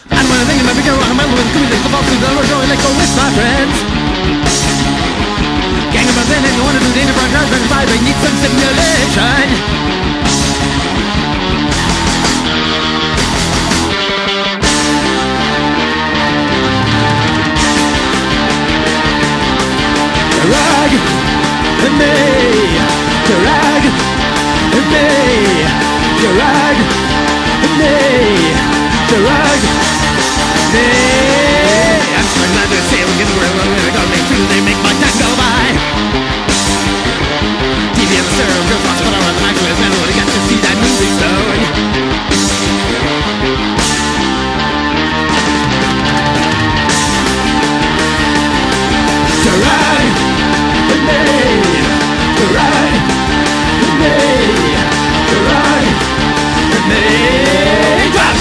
And when I think about bigger rock and metal with community box to the road, like go with my friends. Gang of then and one of the danger brown guys and five, they need some stimulation. Drag me, drag me, drag me, drag me. I'm so glad they're sailing in the world where they go, they feel they make my time go by. TV and the stereo girls watch what I want, the microwave man would have got to see that movie stone. Drag me, drag me, drag me, drag.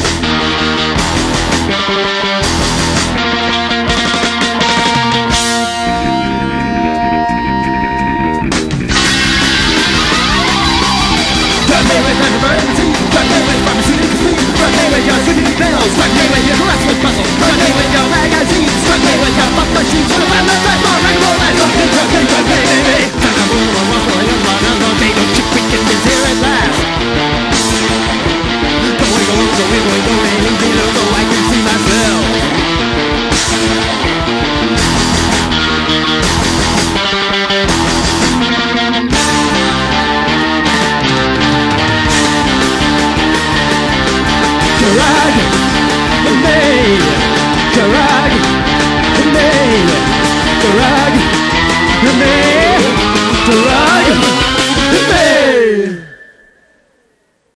Drag me with emergency, drag me with pharmaceutical sleep, drag me with your city bells, drag me with your grass with puzzles, drag me with your magazines, drag me with your buff machines, with a band that's like more regular than drag me, baby. Turn a room or walk or a young one, and okay, don't you freaking is here at last. Go away, go away, go away, go away, go away, leave me alone, so I can see myself. Drag me, drag me, drag me.